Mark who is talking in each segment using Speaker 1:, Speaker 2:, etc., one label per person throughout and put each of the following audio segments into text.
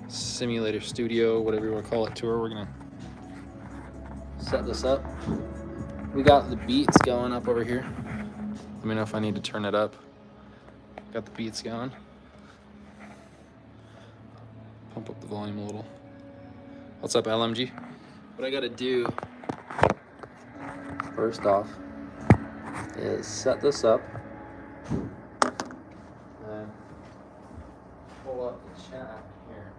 Speaker 1: simulator studio, whatever you want to call it, tour. We're gonna set this up. We got the beats going up over here. Let me know if I need to turn it up. Got the beats going. Pump up the volume a little. What's up, LMG? What I gotta do first off is set this up. Then pull up the chat here.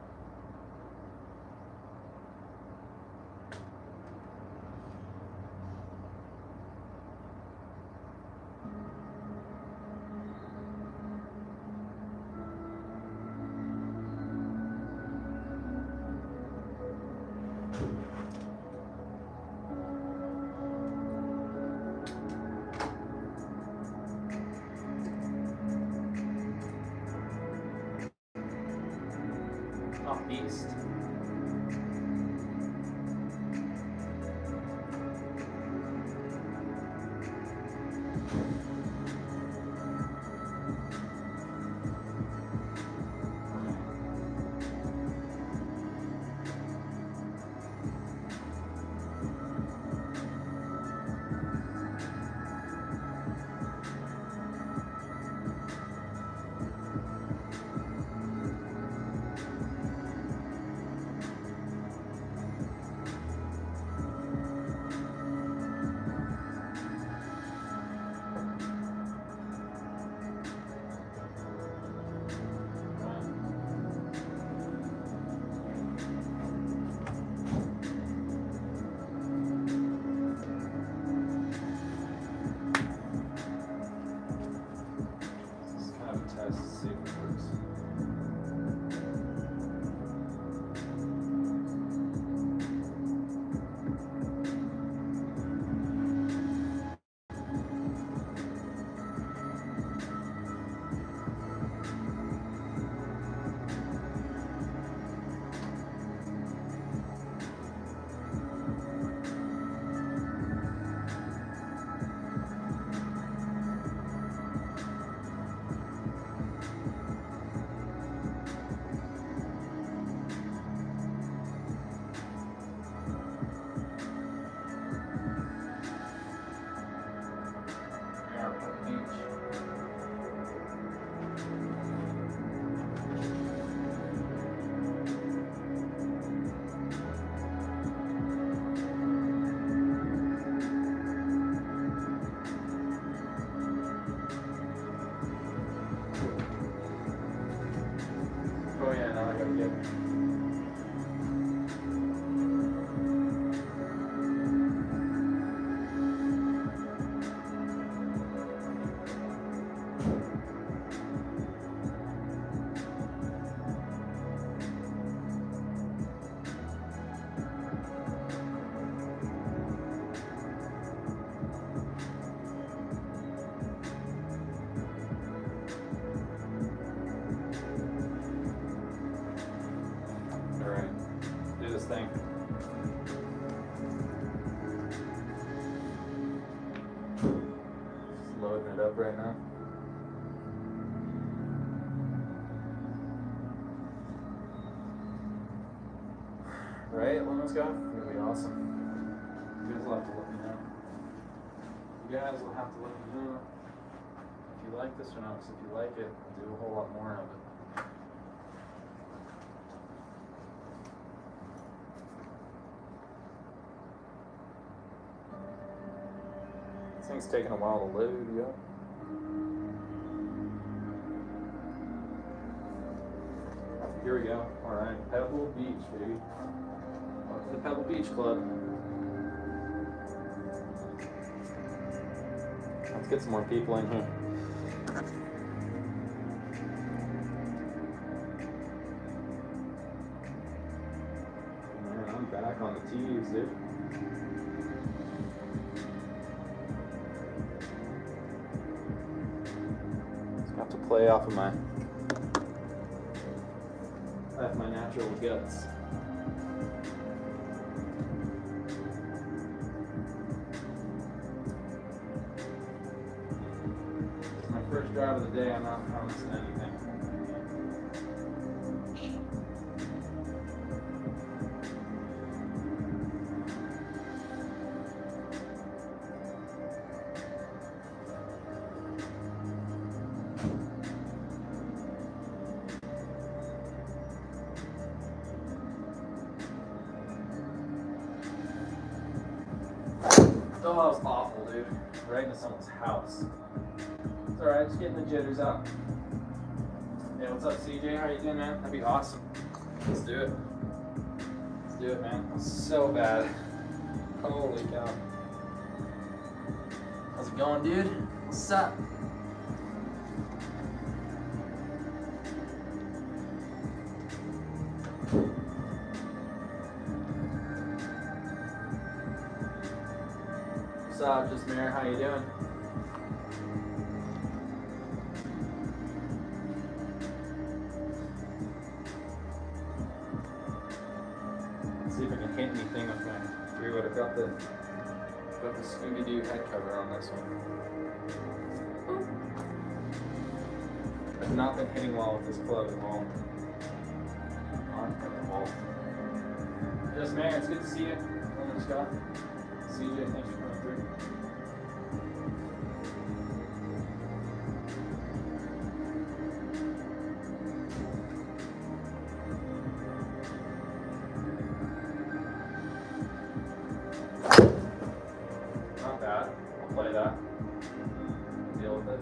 Speaker 1: East. Oh yeah, now I gotta get this thing. Just loading it up right now. Right, Lemon Scott? It's gonna be awesome. You guys will have to let me know. You guys will have to let me know if you like this or not. Because if you like it, I'll do a whole lot more of it. This thing's taking a while to load, yeah. Here we go. Alright, Pebble Beach, baby. Welcome to the Pebble Beach Club. Let's get some more people in here. Man, I'm back on the tees, dude. Got to play off of my natural guts. It's my first drive of the day. I'm not promising anything. Oh, that was awful, dude. Right into someone's house. It's alright, just getting the jitters out. Hey, what's up, CJ? How you doing, man? That'd be awesome. Let's do it. Let's do it, man. That's so bad. Holy cow. How's it going, dude? What's up? What's up, Just Mayor? How you doing? Let's see if I can hit anything with my rewood. I've got the Scooby-Doo head cover on this one. I've not been hitting well with this club at all. On the ball. Just Mayor, it's good to see you. Woman Scott. CJ, thanks for coming through. Not bad. I'll play that. Deal with it.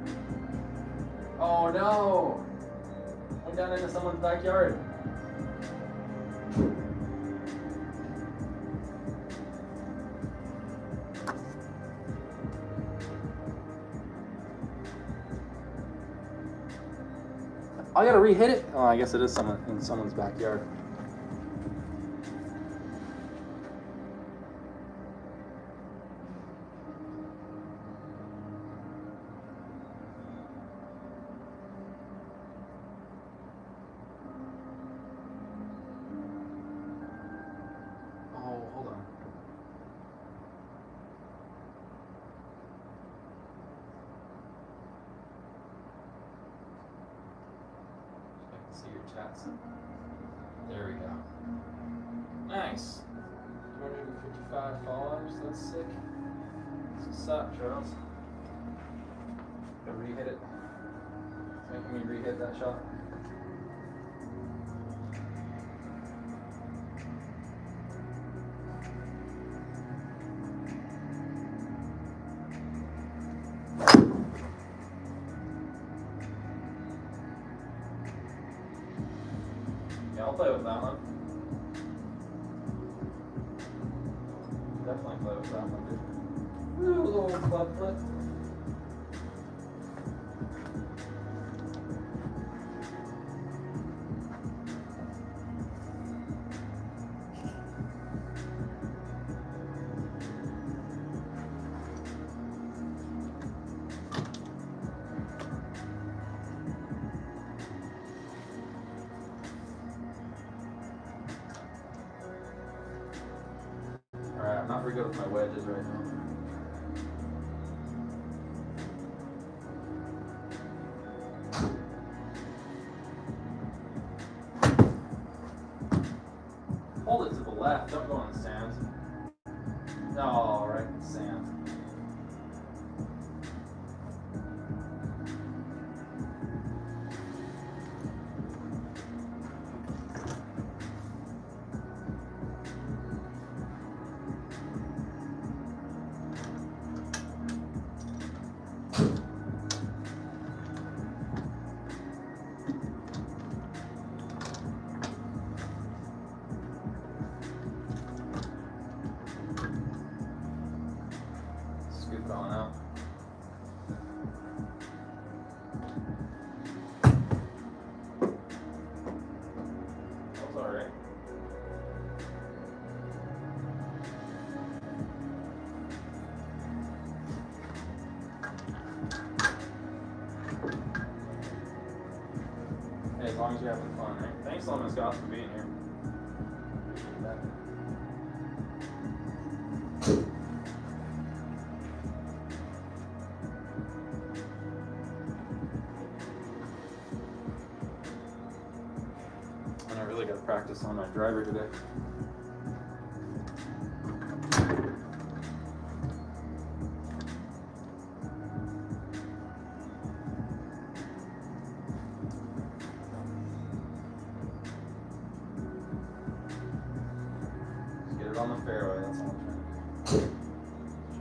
Speaker 1: Oh no! Went down into someone's backyard. I gotta re-hit it. Oh, I guess it is someone in someone's backyard. Oh, hold on. See your chats. There we go. Nice. 255 followers. That's sick. What's up, Charles? Gotta re-hit it. It's making me re-hit that shot. Yeah, I'll play with that one. Definitely play with that one, dude. Ooh, little club flip. Alright, I'm not very good with my wedges right now. Hold it to the left, don't go on the sand. No, right in the sand. Scoop going out. That was alright. Hey, as long as you're having fun, right? Thanks, Lemon Scott, for being here. Appreciate that. And I really got to practice on my driver today. Just get it on the fairway, that's all I'm trying to do.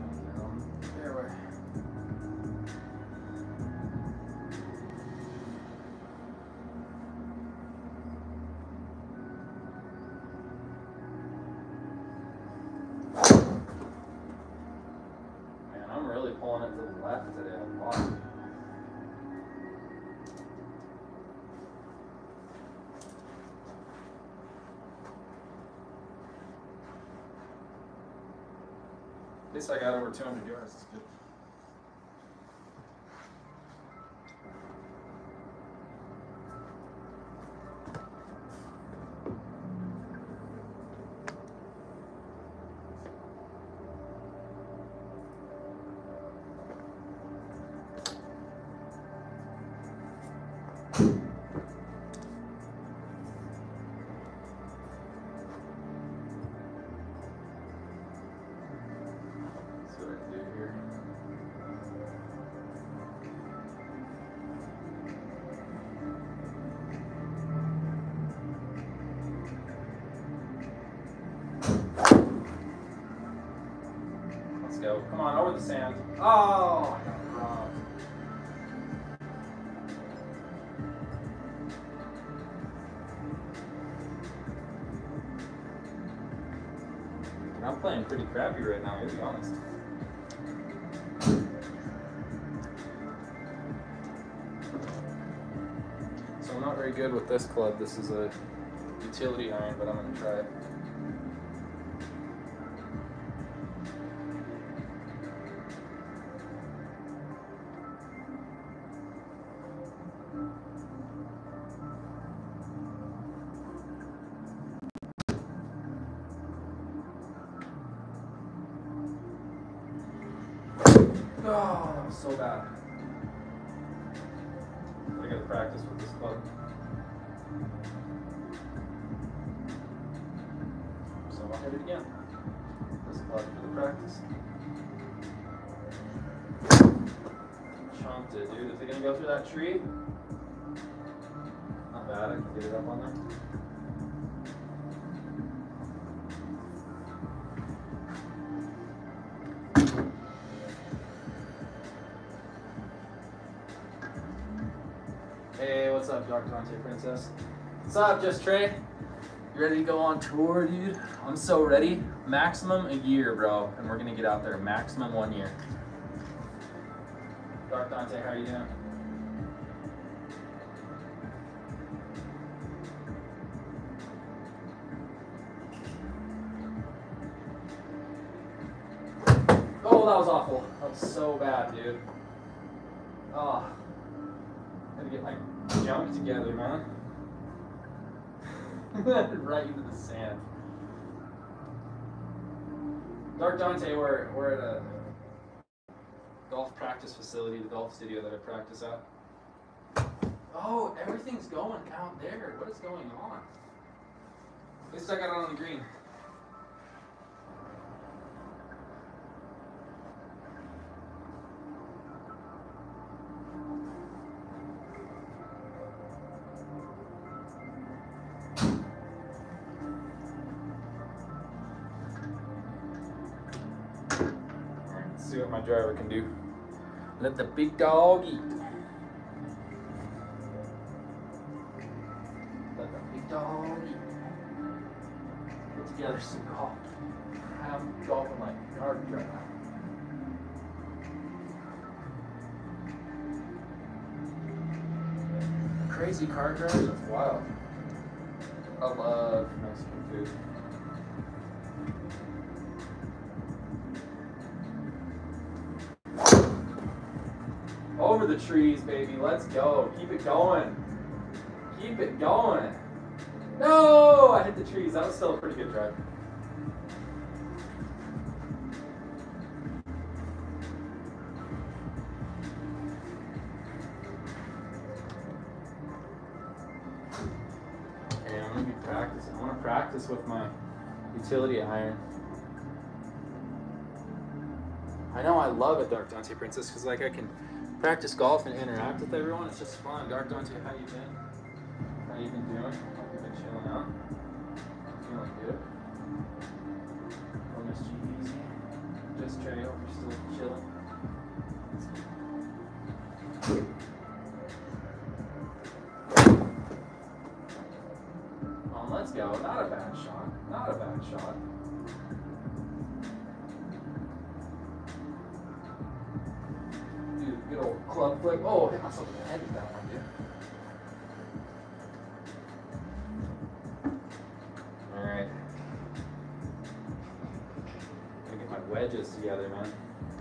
Speaker 1: pulling it to the left today a lot. At least I got over 200 yards. That's good. Go. Come on, over the sand. Oh, I got it wrong. I'm playing pretty crappy right now, to be honest. So I'm not very good with this club. This is a utility iron, but I'm going to try it. Oh, that was so bad. I gotta practice with this club. So I'll hit it again. This club for the practice. Chunked it, dude. Is it gonna go through that tree? Not bad, I can get it up on there. Hey, what's up, Dr. Dante Princess? What's up, Just Trey? You ready to go on tour, dude? I'm so ready. Maximum a year, bro. And we're gonna get out there maximum 1 year. Dr. Dante, how you doing? Oh, that was awful. That was so bad, dude. Oh. Gotta get my junk together, man. Right into the sand. Dark Dante, we're at a golf practice facility, the golf studio that I practice at. Oh, everything's going out there. What is going on? At least I got it on the green. See what my driver can do. Let the big dog eat. Let the big dog eat. Put together some golf. I'm golfing like garbage right now. Crazy car crash? That's wild. I love Mexican food. Over the trees, baby. Let's go. Keep it going. Keep it going. No! I hit the trees. That was still a pretty good drive. Okay, I'm going to be practicing. I want to practice with my utility iron. I know I love it, Dark Dante Princess, because like I can practice golf and interact with everyone. It's just fun. Dark Dante, how you been? How you been doing? Hope you've been chilling out. Feeling good. Oh, Miss G Easy. Just Trey, hope you're still chilling. Let's go. Not a bad shot. Not a bad shot. Club flip. Oh, hit myself in the head with that one, dude. Alright. Gotta get my wedges together, man.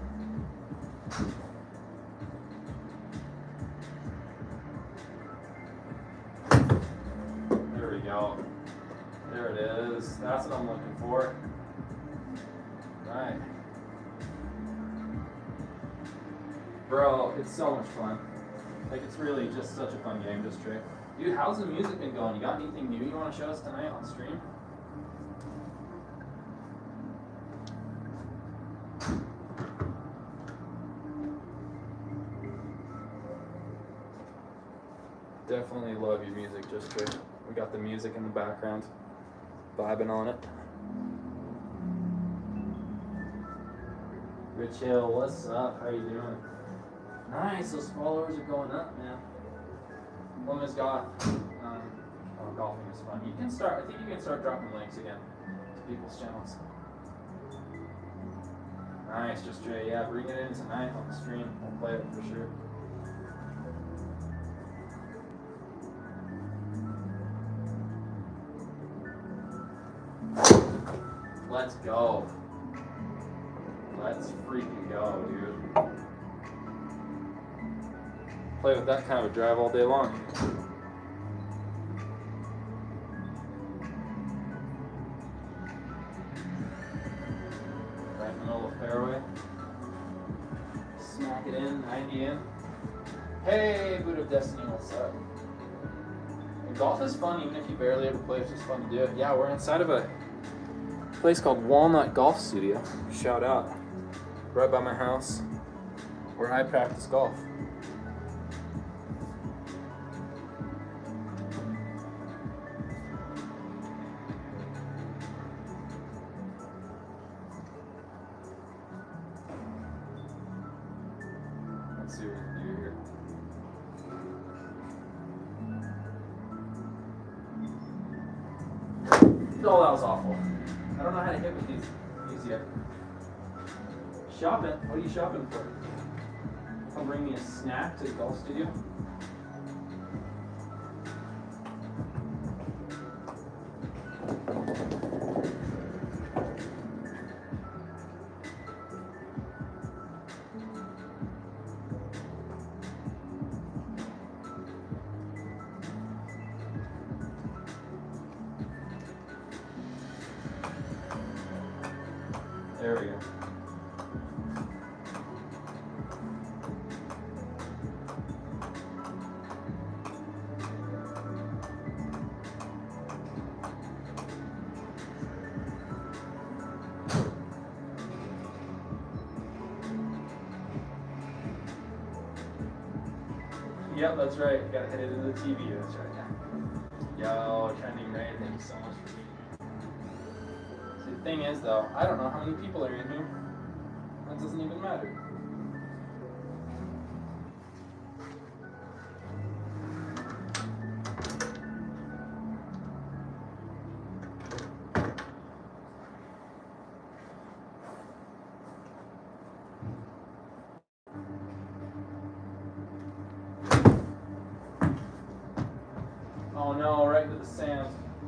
Speaker 1: There we go. There it is. That's what I'm looking for. Right. Bro, it's so much fun. Like, it's really just such a fun game, just trick. Dude, how's the music been going? You got anything new you want to show us tonight on stream? Definitely love your music, just trick. We got the music in the background, vibing on it. Rich Hill, what's up? How you doing? Nice, those followers are going up, man. Women's Goth. Golfing is fun. You can start, I think you can start dropping links again to people's channels. Nice, just Jay. Yeah, bring it in tonight on the stream. We'll play it for sure. Let's go. Let's freaking go, dude. Play with that kind of a drive all day long. Right in the middle of the fairway. Smack it in, 90 in. Hey, Boot of Destiny, what's up? And golf is fun even if you barely ever play, it's just fun to do it. Yeah, we're inside of a place called Walnut Golf Studio. Shout out. Right by my house, where I practice golf. Let's see what we can do here. Oh, that was awful. I don't know how to hit with these yet. Shopping? What are you shopping for? Come bring me a snack to the golf studio? There we go. Yep, that's right. You gotta hit it into the TV. That's right. Yo, Trending Ray, thank you so much for being here. See, the thing is, though, I don't know how many people are in here. That doesn't even matter. Oh no, right into the sand.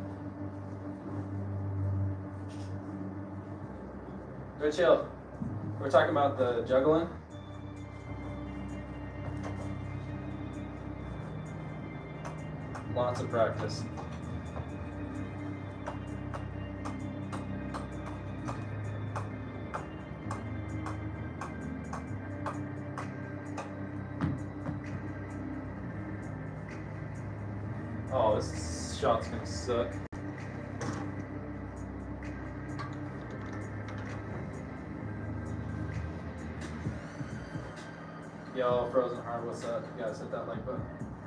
Speaker 1: Go chill. We're talking about the juggling. Lots of practice. Oh, this shot's gonna suck. Yo, Frozen Heart, what's up? You guys hit that like button.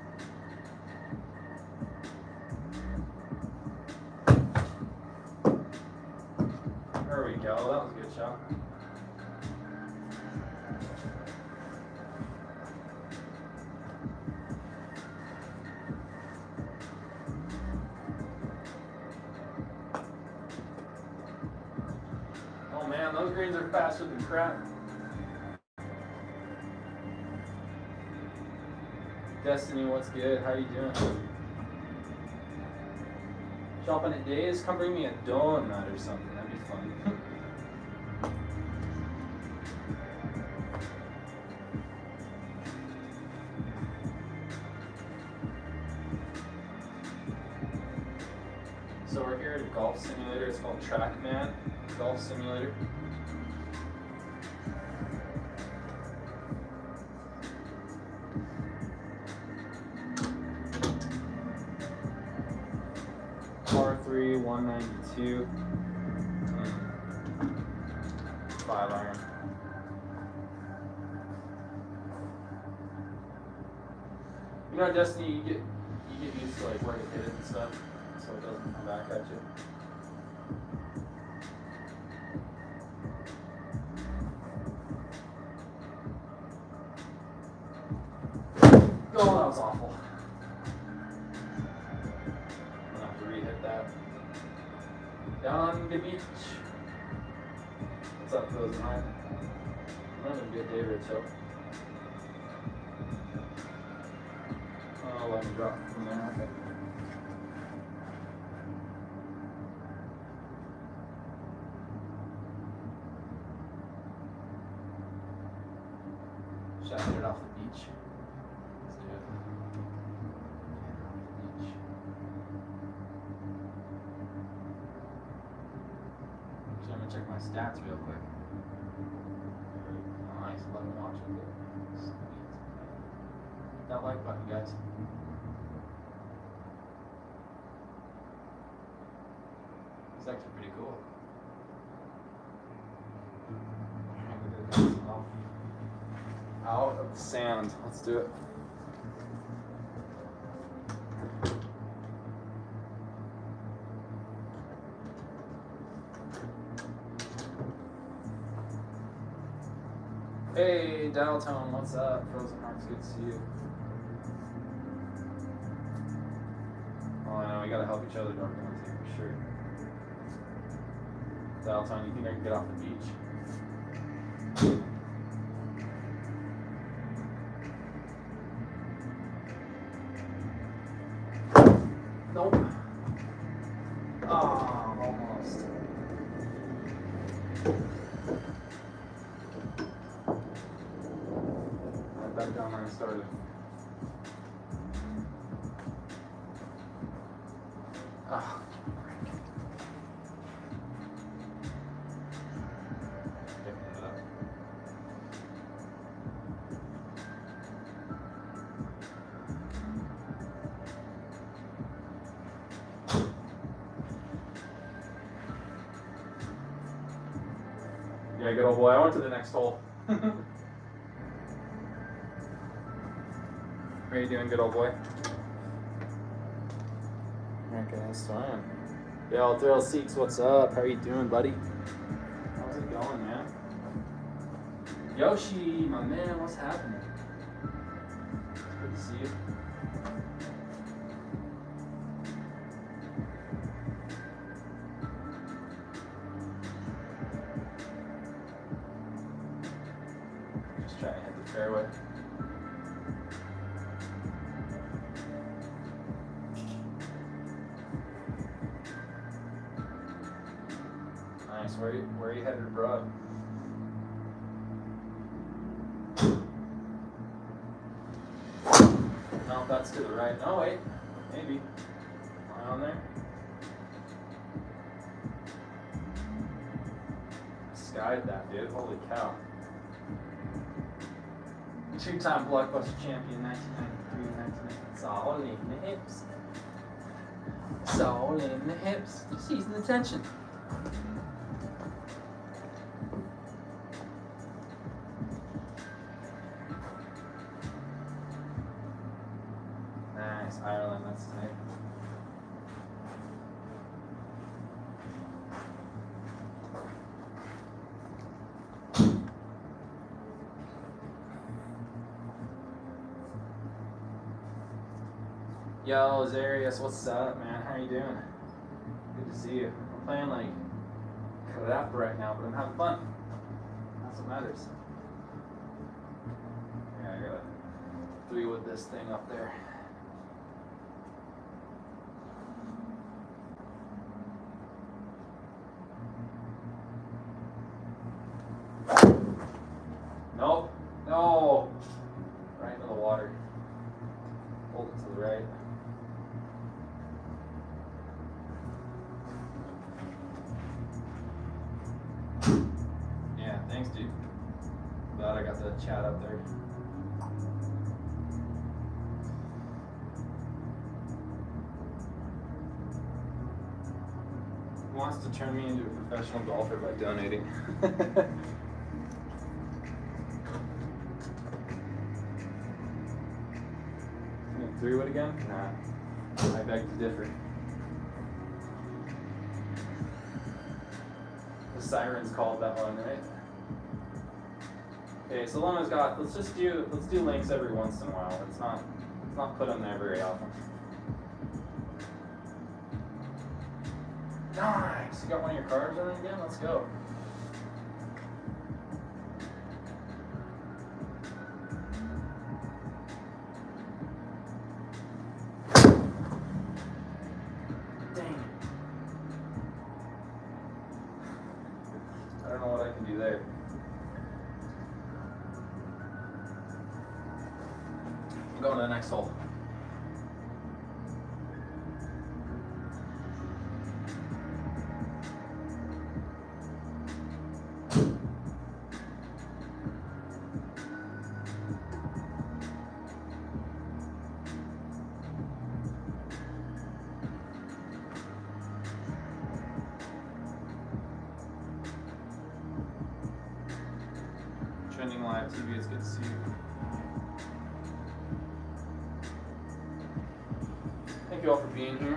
Speaker 1: There we go, that was a good shot. Oh man, those greens are faster than crap. Destiny, what's good? How you doing? Shopping at Days? Come bring me a donut or something. That'd be fun. So we're here at a golf simulator. It's called TrackMan Golf Simulator. Par 3, 192. 5 iron. You know, Destiny, you get used to like where to hit it and stuff, so it doesn't come back at you. Oh, that was awful. I'm gonna have to re-hit that. Down on the beach. What's up, Frozen High? Another good day, Rich. Oh, let me drop from there. Okay. Should I hit it off the beach? Let's do it. Beach. So I'm gonna check my stats real quick. Nice, let me watch it. Sweet. Hit that like button, guys. It's actually pretty cool. Out of the sand. Let's do it. Hey, Dialtone, what's up? Frozen Hearts, good to see you. Oh, I know, we gotta help each other, don't we, for sure. Dialtone, you think I can get off the beach? Nope. Oh, almost. Back down where I started. Ah. Yeah, good old boy. I went to the next hole. How are you doing, good old boy? Okay, that's fine. Yo, Thrill Seeks, what's up? How are you doing, buddy? How's it going, man? Yoshi, my man, what's happening? It's good to see you. Just trying to hit the fairway. Nice. Where are you headed, bro? No, that's to the right. No, wait. Maybe. Right on there. Skied that, dude. Holy cow. Two-time Blockbuster champion, 1993, 1990. It's all in the hips. It's all in the hips. Seizing the tension. Nice, Ireland, that's tight. Yo, Zarius, what's up, man? How you doing? Good to see you. I'm playing like crap right now, but I'm having fun. That's what matters. Yeah, I gotta 3-wood this thing up there. Nope. No. Right into the water. Hold it to the right. Yeah, thanks, dude. Glad I got to chat up there. Who wants to turn me into a professional golfer by donating? 3-wood again? Nah. I beg to differ. The sirens called that one, right? Okay, so Lana's got. Let's do links every once in a while. Let's not put them there very often. Nice. You got one of your cards on it again? Let's go. I don't know what I can do there. I'm going to the next hole. Trending Live TV, it's good to see you. Thank you all for being here.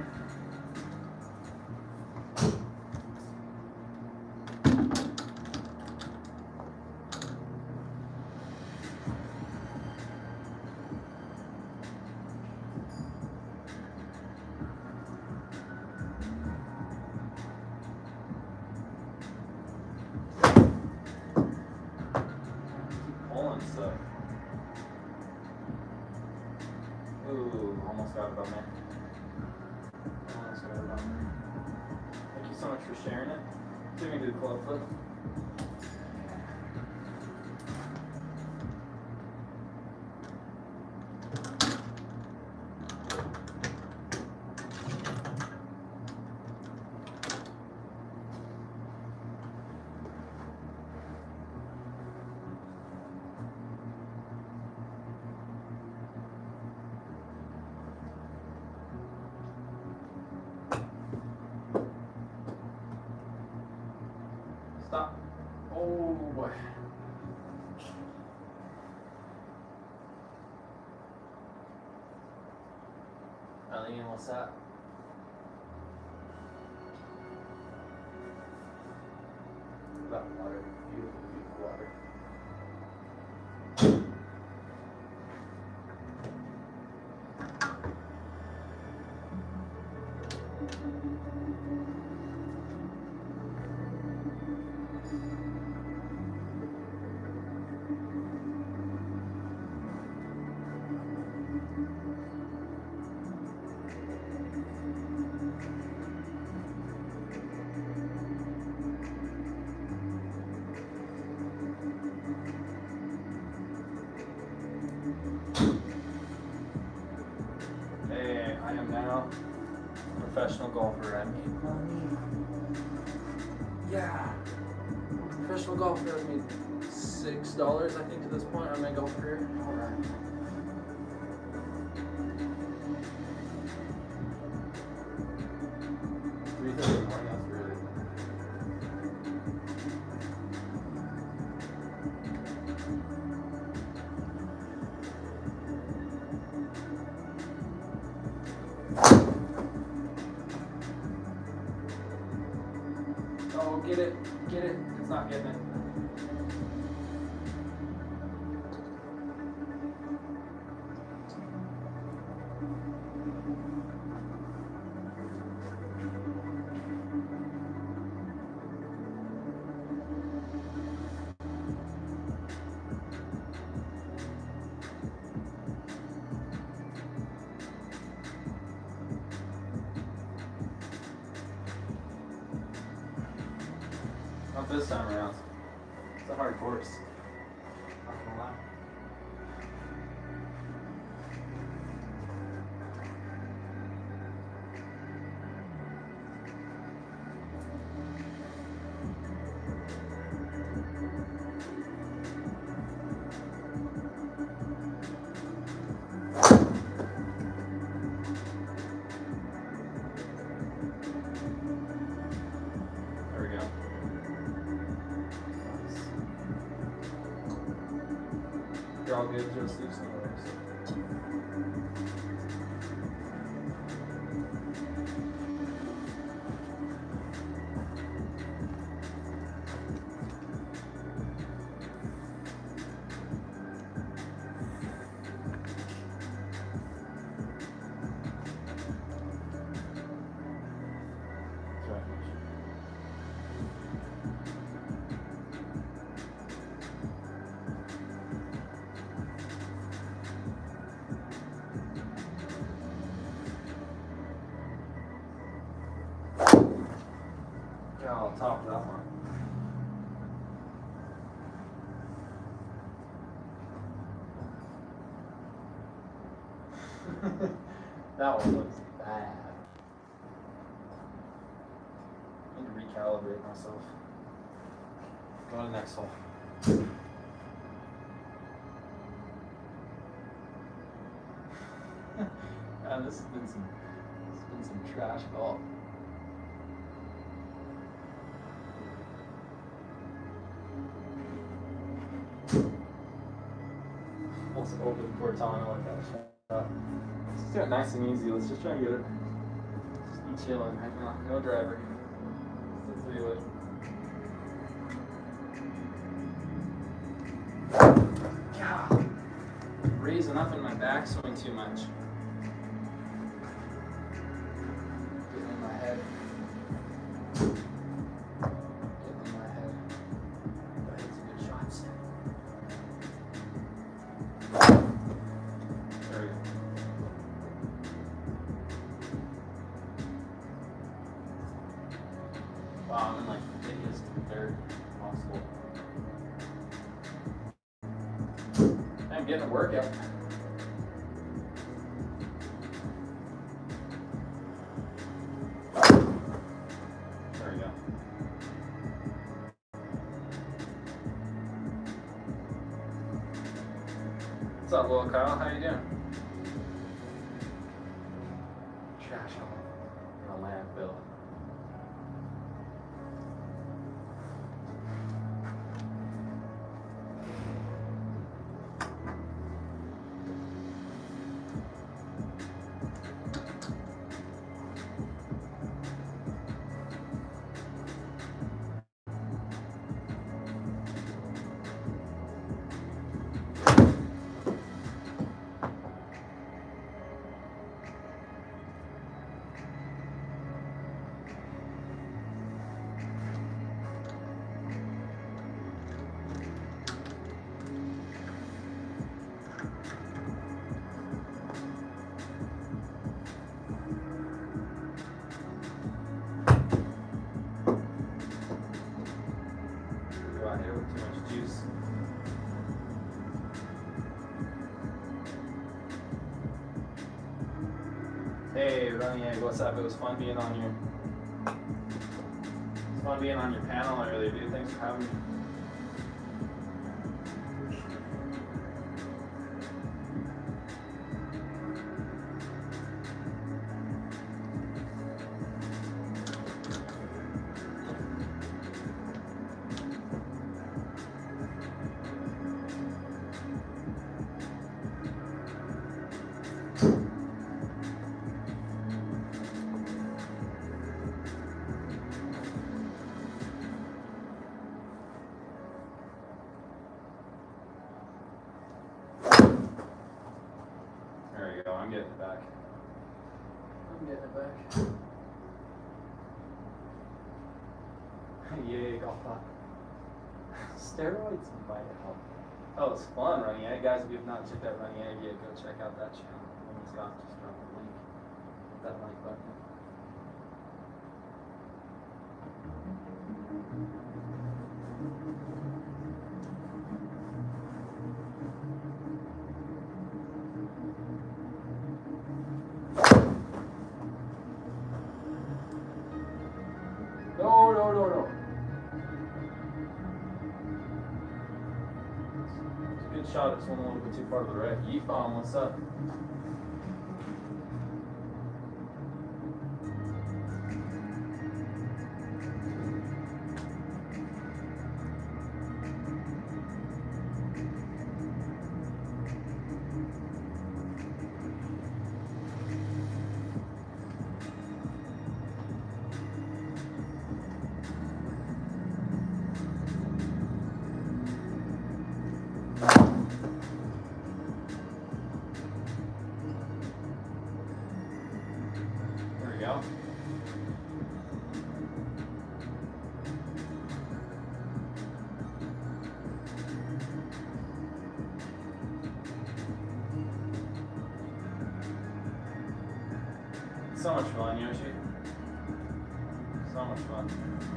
Speaker 1: So, ooh, almost got it on there. Almost got it on there. Thank you so much for sharing it. Give me a good club flip. Stop. Oh boy. Eileen, what's that? That water. Beautiful, beautiful water. Hey, I am now a professional golfer. I made money. Yeah. Professional golfer. I made $6, I think, to this point on my golf career. Alright. That's really. Oh, get it, get it. It's not getting it. Not this time around. It's a hard course. Not gonna lie. There we go. Nice. You're all good, just loosen the legs. Yeah, I'll top that one. That one looks bad. I need to recalibrate myself. Go to the next hole. Man, this has been some trash golf. Almost open Cortana like that shot. Let's just do it nice and easy. Let's just try and get it. Just be chilling right now. No driver. Let's do it. God. Raising up in my backswing too much. Getting in my head. Getting in my head. Gotta hit some good shots. There we go. Wow, I'm in like the thickest third possible. I'm getting a workout. There we go. What's up, little Kyle? How you doing? Trash hole in a landfill. Go out here with too much juice. Hey, Running Egg, what's up? It was fun being on your panel earlier, dude. Thanks for having me. There you go, I'm getting it back. I'm getting it back. Yay, golf clap. Steroids might help. Oh, it's fun, Running Egg. Guys, if you have not checked out Running Egg yet, go check out that channel. Women's Golf, just drop the link. Hit that like button. Good shot, it just went a little bit too far to the right. Yifan, what's up? There we go. So much fun, Yoshi. So much fun.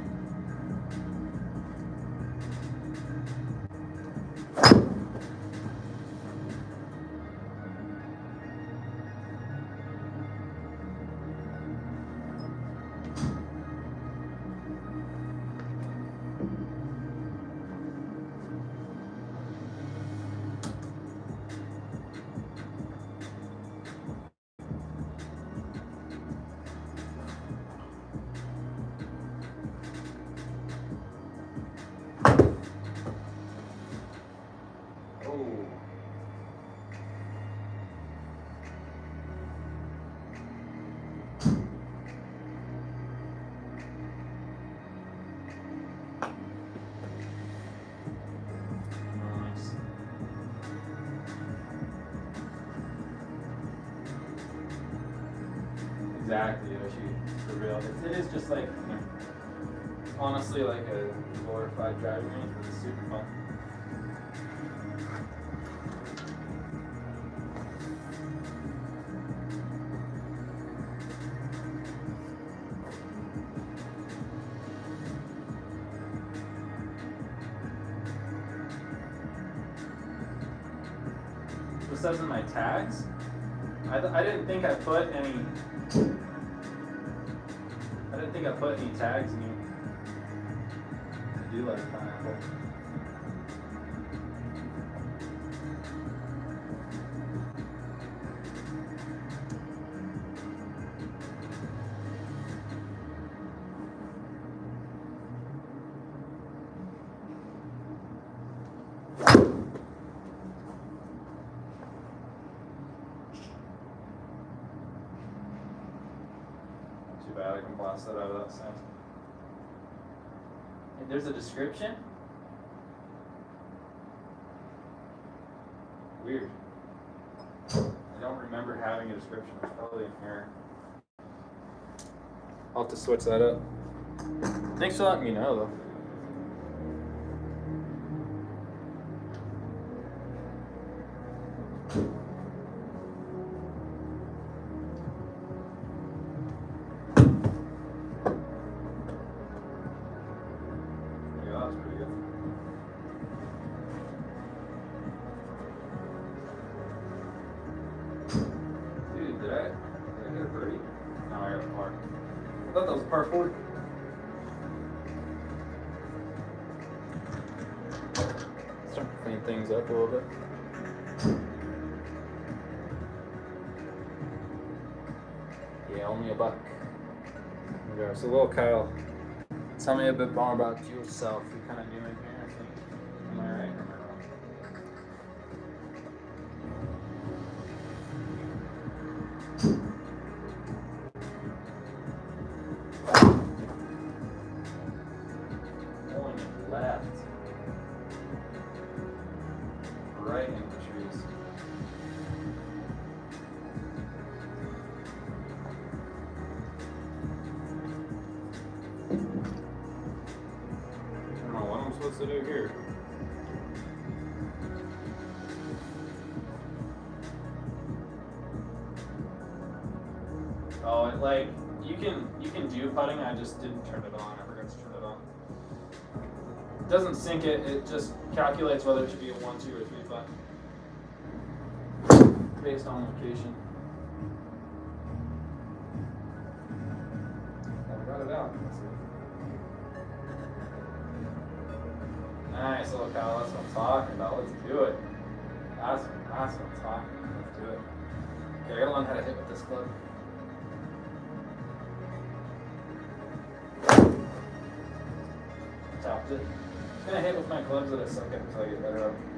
Speaker 1: Nice. Exactly, Yoshi. For real. It is just like, honestly, like a glorified driving range, but it's super fun. What says in my tags? I didn't think I put any. I didn't think I put any tags in here. I do like pineapple. Too bad I can blast that out of that sound. And there's a description? Weird. I don't remember having a description. There's probably an error. I'll have to switch that up. Thanks for letting me know, though. Yeah, that was pretty good. Dude, did I get a birdie? No, I got a par. I thought that was a par 4. Starting to clean things up a little bit. Yeah, only a buck. Okay, so little Kyle, tell me a bit more about yourself. You're kind of new in here, I think. Am I right or am I wrong? Pulling it left. Right in the trees. I don't know what I'm supposed to do here. Oh, it like you can do putting. I just didn't turn it on. I forgot to turn it on. It doesn't sync it. It just calculates whether it should be a 1, 2, or 3 putt based on location. I got it out. Let's see. Nice little Kyle. That's what I'm talking about. Let's do it. Awesome, awesome. Let's talk. Let's do it. Okay, I gotta learn how to hit with this club. Topped it. I'm gonna hit with my clubs that I suck at until I get better at them.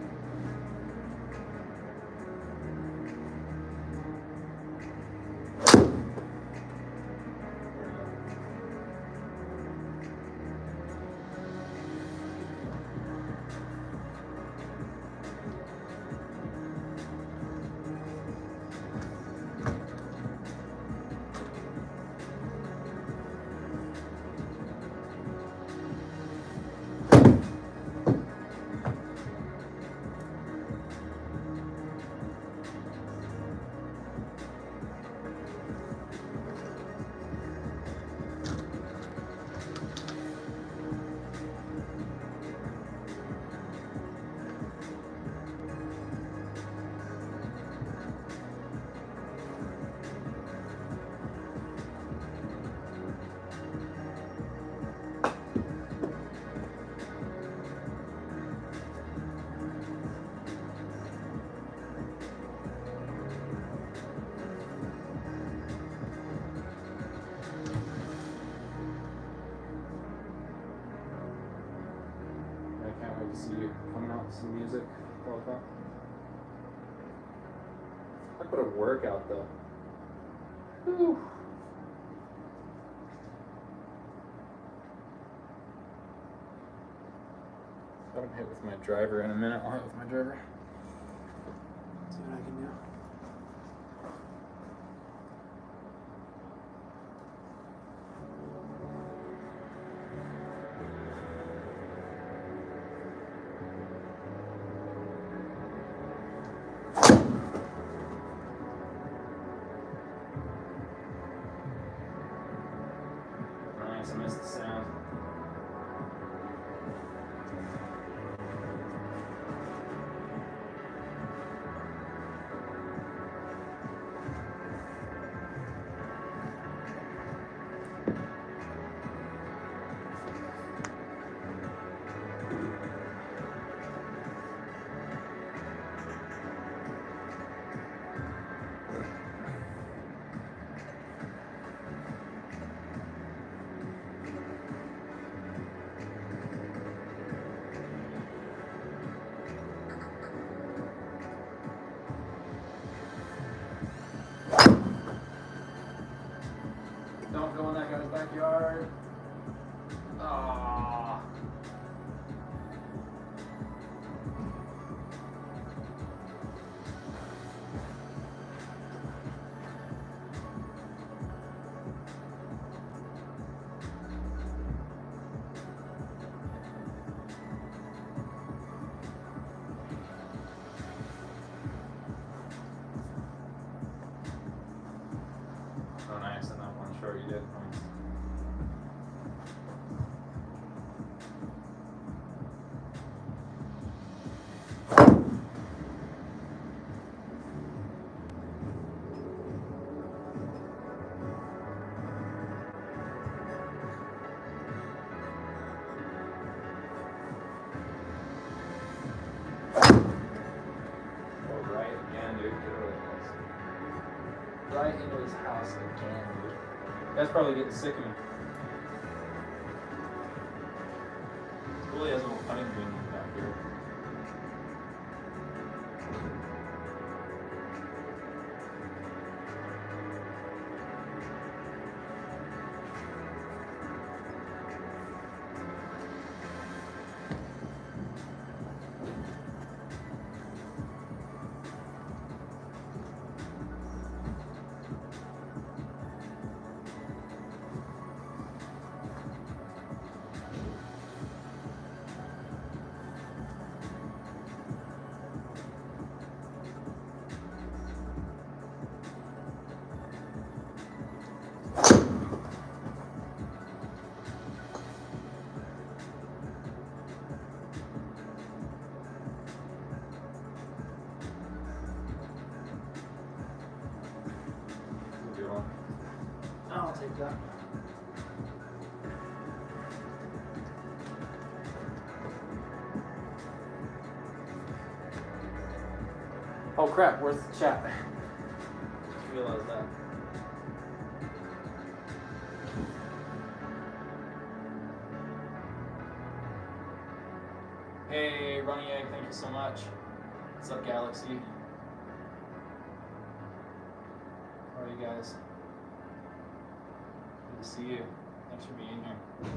Speaker 1: See you coming out with some music. All that. I put a workout though. Whew. I haven't hit with my driver in a minute. I'll hit with my driver. See what I can do. I missed the sound. Don't go in that guy's backyard. Ah. Oh, nice. And that one short you did. Nice. Right into his house again, dude. That's probably getting sick of me. School has a little hunting green back here. I'll take that. Oh crap, where's the chat? Just realized that. Hey, Runny Egg, thank you so much. What's up, Galaxy? How are you guys? Good to see you. Thanks for being here.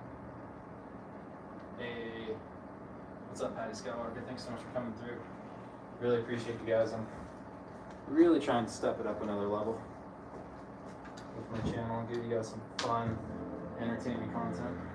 Speaker 1: Hey, what's up, Patty Skywalker? Thanks so much for coming through. Really appreciate you guys. I'm really trying to step it up another level with my channel and give you guys some fun, entertaining content.